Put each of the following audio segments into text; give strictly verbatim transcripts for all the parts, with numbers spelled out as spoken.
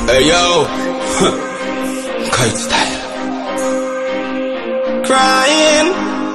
Hey yo, kite style. Crying,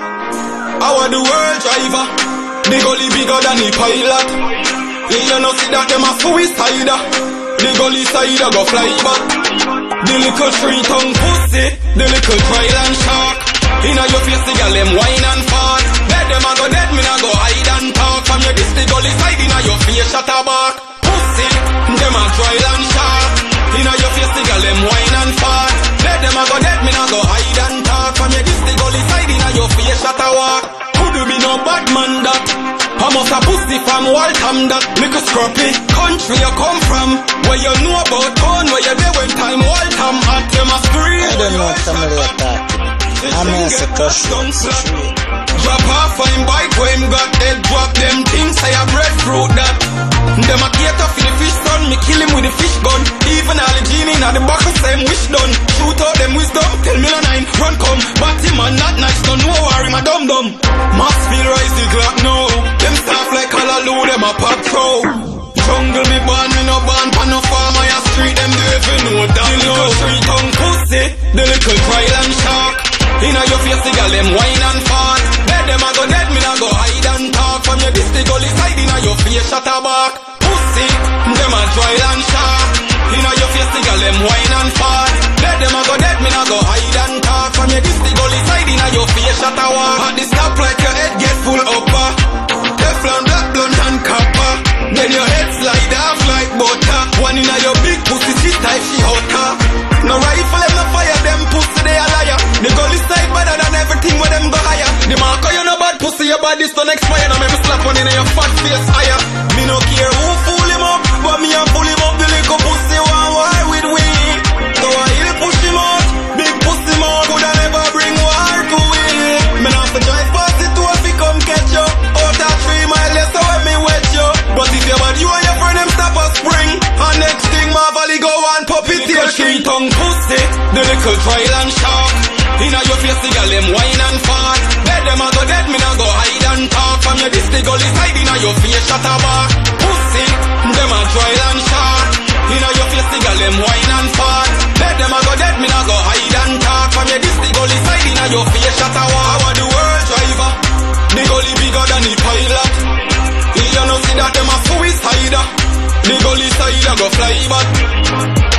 I want the world driver. The gully bigger than the pilot. Yeah, you know see that them a suicider. The gully side go fly back. The little three tongue pussy, the little Thailand shark. Inna your face the girl them wine and fart. Dead them a go dead, me na go hide and talk. From your this the gully side inna your face shut a back. Pussy, them a Thailand shark. Inna your face the girl them wine and fart. Dead them a go dead, me na go hide and talk. From your this the gully side inna your face shut a walk. Could be no bad man that. I must a pussy from Waltham that. Little scruffy country you come from. Where you know about town, where you there when time Waltham at you must scream. I don't know what somebody attacked. I'm in a custom. Drop off fine bike when him got dead. Drop them things say a breadfruit that. Them a cater for the fish son. Me kill him with the fish gun. Even all the genie in the back of same wish done. Shoot out them wisdom. Tell me no nine. Run come. But him man not nice. Don't know worry my dum dum. Must feel rise the clock now. Them staff like Hallelujah. Them a pop throw. Jungle me born, me no born pan no farm. I a street them do even know that. The little street tongue pussy. The little Thailand shark. Inna your face the girl them wine and fart. Dead them a go dead, me na go hide and talk. From your this the gully side inna your face shut a back. Pussy, them a Thailand shark. Inna your face the girl them wine and fart. Dead them a go dead, me na go hide and talk. From your this the gully side inna your face shut a walk. At the stop like your head get full upper. Teflon black blunt and copper. Then your head slide off like butter. One inna your big pussy sit type she hot car. No rifle them no fire, them pussy they a liar. The gully side better than everything where them go higher. The marker you no bad pussy, your body don't expire. Now me slap one in your fat face higher. Me no care who fool him up, but me a pull him up. The little pussy one war with we. So I he'll push him out. Big pussy mouth coulda never bring war to we. Me not for drive past it to if he come catch you. Out of three miles less so when me wet you. But if you bad you and your friend them stop a spring. And next thing my valley go and puppy tail three tongue pussy. The little Thailand shark. Inna your face the girl them wine and fart. Dead them a go dead, me na go hide and talk. From your this the gully side inna your face shut a back. Pussy, them a Thailand shark. Inna your face the girl them wine and fart. Dead them a go dead, me na go hide and talk. From your this the gully side inna your face shut a walk. I want the world driver. The gully bigger than the pilot. You know see that them a suicider. The gully side a go fly back.